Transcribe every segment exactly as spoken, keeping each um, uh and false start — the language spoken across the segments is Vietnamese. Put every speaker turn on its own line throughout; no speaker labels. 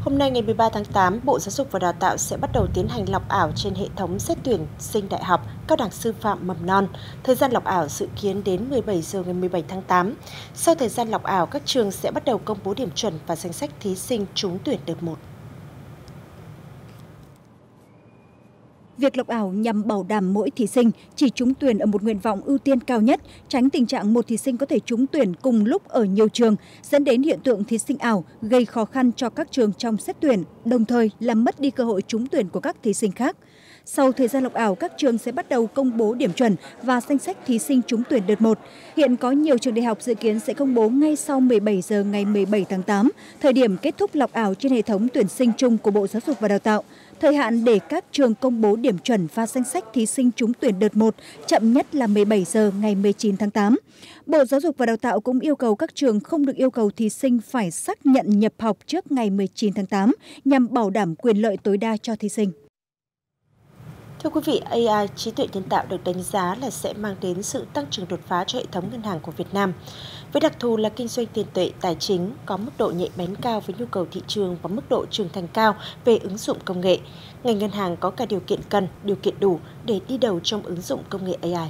Hôm nay ngày mười ba tháng tám, Bộ Giáo dục và Đào tạo sẽ bắt đầu tiến hành lọc ảo trên hệ thống xét tuyển sinh đại học, cao đẳng sư phạm mầm non. Thời gian lọc ảo dự kiến đến mười bảy giờ ngày mười bảy tháng tám. Sau thời gian lọc ảo, các trường sẽ bắt đầu công bố điểm chuẩn và danh sách thí sinh trúng tuyển đợt một.
Việc lọc ảo nhằm bảo đảm mỗi thí sinh chỉ trúng tuyển ở một nguyện vọng ưu tiên cao nhất, tránh tình trạng một thí sinh có thể trúng tuyển cùng lúc ở nhiều trường, dẫn đến hiện tượng thí sinh ảo, gây khó khăn cho các trường trong xét tuyển, đồng thời làm mất đi cơ hội trúng tuyển của các thí sinh khác. Sau thời gian lọc ảo, các trường sẽ bắt đầu công bố điểm chuẩn và danh sách thí sinh trúng tuyển đợt một. Hiện có nhiều trường đại học dự kiến sẽ công bố ngay sau mười bảy giờ ngày mười bảy tháng tám, thời điểm kết thúc lọc ảo trên hệ thống tuyển sinh chung của Bộ Giáo dục và Đào tạo. Thời hạn để các trường công bố điểm chuẩn và danh sách thí sinh trúng tuyển đợt một chậm nhất là mười bảy giờ ngày mười chín tháng tám. Bộ Giáo dục và Đào tạo cũng yêu cầu các trường không được yêu cầu thí sinh phải xác nhận nhập học trước ngày mười chín tháng tám nhằm bảo đảm quyền lợi tối đa cho thí sinh.
Thưa quý vị, a i, trí tuệ nhân tạo được đánh giá là sẽ mang đến sự tăng trưởng đột phá cho hệ thống ngân hàng của Việt Nam. Với đặc thù là kinh doanh tiền tệ, tài chính, có mức độ nhạy bén cao với nhu cầu thị trường và mức độ trưởng thành cao về ứng dụng công nghệ, ngành ngân hàng có cả điều kiện cần, điều kiện đủ để đi đầu trong ứng dụng công nghệ a i.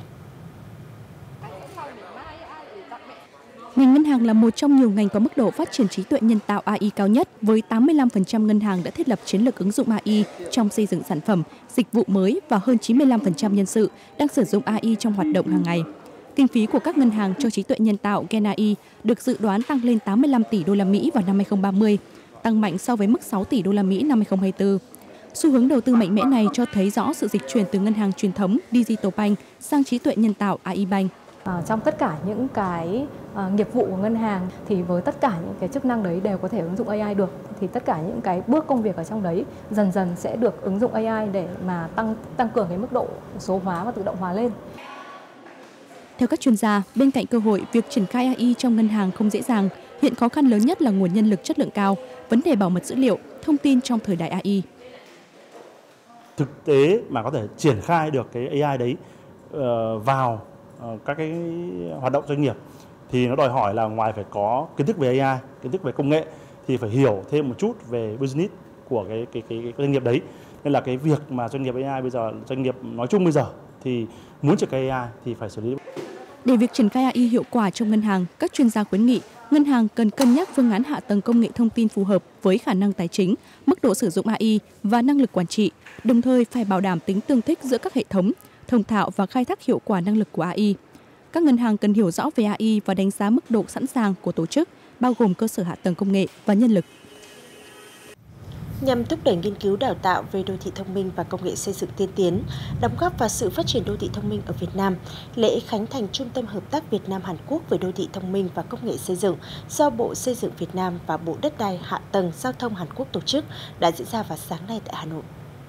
Ngành ngân hàng là một trong nhiều ngành có mức độ phát triển trí tuệ nhân tạo a i cao nhất, với tám mươi lăm phần trăm ngân hàng đã thiết lập chiến lược ứng dụng a i trong xây dựng sản phẩm, dịch vụ mới và hơn chín mươi lăm phần trăm nhân sự đang sử dụng a i trong hoạt động hàng ngày. Kinh phí của các ngân hàng cho trí tuệ nhân tạo Gen a i được dự đoán tăng lên tám mươi lăm tỷ đô la Mỹ vào năm hai không ba mươi, tăng mạnh so với mức sáu tỷ đô la Mỹ năm hai không hai tư. Xu hướng đầu tư mạnh mẽ này cho thấy rõ sự dịch chuyển từ ngân hàng truyền thống Digital Bank sang trí tuệ nhân tạo a i Bank.
À, trong tất cả những cái à, nghiệp vụ của ngân hàng thì với tất cả những cái chức năng đấy đều có thể ứng dụng a i được, thì tất cả những cái bước công việc ở trong đấy dần dần sẽ được ứng dụng a i để mà tăng tăng cường cái mức độ số hóa và tự động hóa lên.
Theo các chuyên gia, bên cạnh cơ hội, việc triển khai a i trong ngân hàng không dễ dàng. Hiện khó khăn lớn nhất là nguồn nhân lực chất lượng cao, vấn đề bảo mật dữ liệu, thông tin trong thời đại a i.
Thực tế mà có thể triển khai được cái a i đấy uh, vào các cái hoạt động doanh nghiệp thì nó đòi hỏi là ngoài phải có kiến thức về a i, kiến thức về công nghệ thì phải hiểu thêm một chút về business của cái cái cái, cái doanh nghiệp đấy. Nên là cái việc mà doanh nghiệp a i bây giờ, doanh nghiệp nói chung bây giờ thì muốn triển khai a i thì phải xử lý.
Để việc triển khai a i hiệu quả trong ngân hàng, các chuyên gia khuyến nghị ngân hàng cần cân nhắc phương án hạ tầng công nghệ thông tin phù hợp với khả năng tài chính, mức độ sử dụng a i và năng lực quản trị, đồng thời phải bảo đảm tính tương thích giữa các hệ thống, thông thạo và khai thác hiệu quả năng lực của a i. Các ngân hàng cần hiểu rõ về a i và đánh giá mức độ sẵn sàng của tổ chức, bao gồm cơ sở hạ tầng công nghệ và nhân lực.
Nhằm thúc đẩy nghiên cứu đào tạo về đô thị thông minh và công nghệ xây dựng tiên tiến, đóng góp vào sự phát triển đô thị thông minh ở Việt Nam, lễ khánh thành Trung tâm Hợp tác Việt Nam Hàn Quốc về đô thị thông minh và công nghệ xây dựng do Bộ Xây dựng Việt Nam và Bộ Đất đai Hạ tầng Giao thông Hàn Quốc tổ chức đã diễn ra vào sáng nay tại Hà Nội.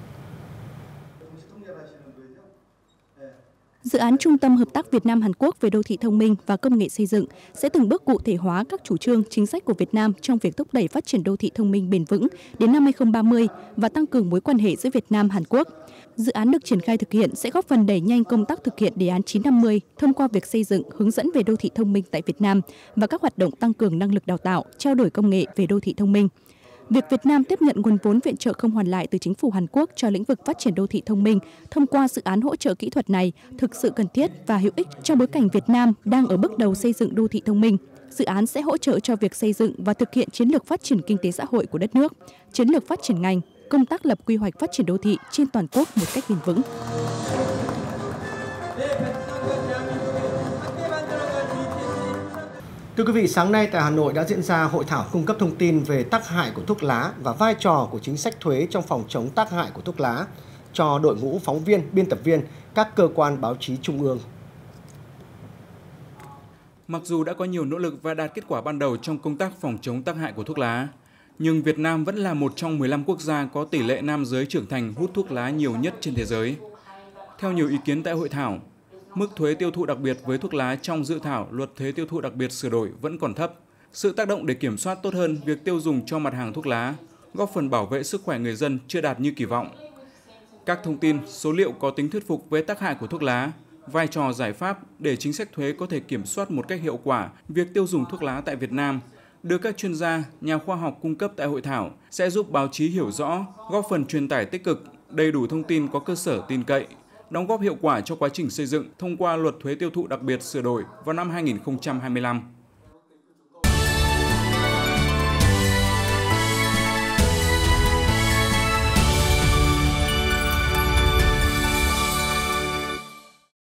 Dự án Trung tâm Hợp tác Việt Nam Hàn Quốc về đô thị thông minh và công nghệ xây dựng sẽ từng bước cụ thể hóa các chủ trương chính sách của Việt Nam trong việc thúc đẩy phát triển đô thị thông minh bền vững đến năm hai không ba mươi và tăng cường mối quan hệ giữa Việt Nam Hàn Quốc. Dự án được triển khai thực hiện sẽ góp phần đẩy nhanh công tác thực hiện đề án chín năm mươi thông qua việc xây dựng hướng dẫn về đô thị thông minh tại Việt Nam và các hoạt động tăng cường năng lực đào tạo, trao đổi công nghệ về đô thị thông minh. Việc Việt Nam tiếp nhận nguồn vốn viện trợ không hoàn lại từ chính phủ Hàn Quốc cho lĩnh vực phát triển đô thị thông minh thông qua dự án hỗ trợ kỹ thuật này thực sự cần thiết và hữu ích trong bối cảnh Việt Nam đang ở bước đầu xây dựng đô thị thông minh. Dự án sẽ hỗ trợ cho việc xây dựng và thực hiện chiến lược phát triển kinh tế xã hội của đất nước, chiến lược phát triển ngành, công tác lập quy hoạch phát triển đô thị trên toàn quốc một cách bền vững.
Thưa quý vị, sáng nay tại Hà Nội đã diễn ra hội thảo cung cấp thông tin về tác hại của thuốc lá và vai trò của chính sách thuế trong phòng chống tác hại của thuốc lá cho đội ngũ phóng viên, biên tập viên, các cơ quan báo chí trung ương.
Mặc dù đã có nhiều nỗ lực và đạt kết quả ban đầu trong công tác phòng chống tác hại của thuốc lá, nhưng Việt Nam vẫn là một trong mười lăm quốc gia có tỷ lệ nam giới trưởng thành hút thuốc lá nhiều nhất trên thế giới. Theo nhiều ý kiến tại hội thảo, mức thuế tiêu thụ đặc biệt với thuốc lá trong dự thảo luật thuế tiêu thụ đặc biệt sửa đổi vẫn còn thấp. Sự tác động để kiểm soát tốt hơn việc tiêu dùng cho mặt hàng thuốc lá, góp phần bảo vệ sức khỏe người dân chưa đạt như kỳ vọng. Các thông tin, số liệu có tính thuyết phục về tác hại của thuốc lá, vai trò giải pháp để chính sách thuế có thể kiểm soát một cách hiệu quả việc tiêu dùng thuốc lá tại Việt Nam được các chuyên gia, nhà khoa học cung cấp tại hội thảo sẽ giúp báo chí hiểu rõ, góp phần truyền tải tích cực, đầy đủ thông tin có cơ sở tin cậy, đóng góp hiệu quả cho quá trình xây dựng thông qua luật thuế tiêu thụ đặc biệt sửa đổi vào năm hai nghìn không trăm hai mươi lăm.